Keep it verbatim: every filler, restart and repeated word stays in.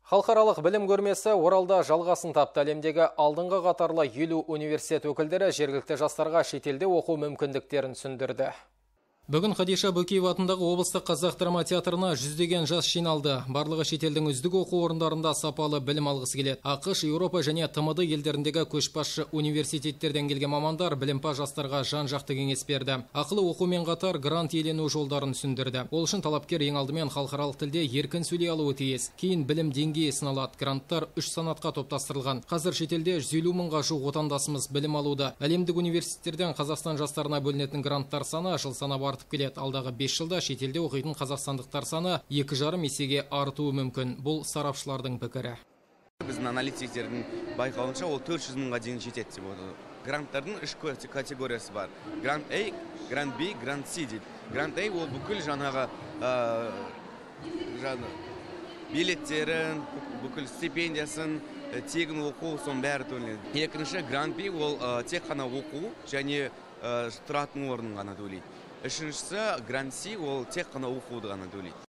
Халықаралық білім көрмесі Оралда жалғасын тапты. Әлемдегі алдыңғы қатарлы елу университет өкілдері жергілікті жастарға шетелде оқу мүмкіндіктерін түсіндірді. Бүгін Хадиша Бөкеева атындағы облыстық қазақ драма театрына жүздеген жас жиналды. Барлығы шетелдің үздік оқу орындарында сапалы білім алғысы келеді. ақш, Еуропа және тмд елдеріндегі көшбасшы университеттерден келген мамандар білімпаз жастарға жан-жақты кеңес берді. Ақылы оқумен қатар грант иелену жолдарын түсіндірді. Ол үшін талапкер ең алдымен халықаралық тілде еркін сөйлей алуы тиіс. Кейін білім деңгейі сыналады. Гранттар үш санатқа топтастырылған. Қазір шетелде жүз елу мыңға жуық отандасымыз білім алуда. Әлемдік университеттерден Қазақстан жастарына бөлінетін гранттар саны жыл санап артып келеді. Алдағы бес жылда шетелде оқитын қазақстандықтар саны екі жарым есеге артуы мүмкін. Бұл сарапшылардың пікірі. Біздің аналитиктердің байқауынша ол төрт жүз мыңға дейін жетеді деп отыр. Гранттардың үш категориясы бар. Грант A, Грант B, Грант C дейді. Грант A ол бүкіл жаңағы билеттерін, бүкіл стипендиясын, тегін оқу, соның бәрі төленеді. Екінші Грант B ол тек қана оқу және тұратын орнын ғана төлейді. Үшіншісі Грант C ол тек қана оқуды ғана төлейді.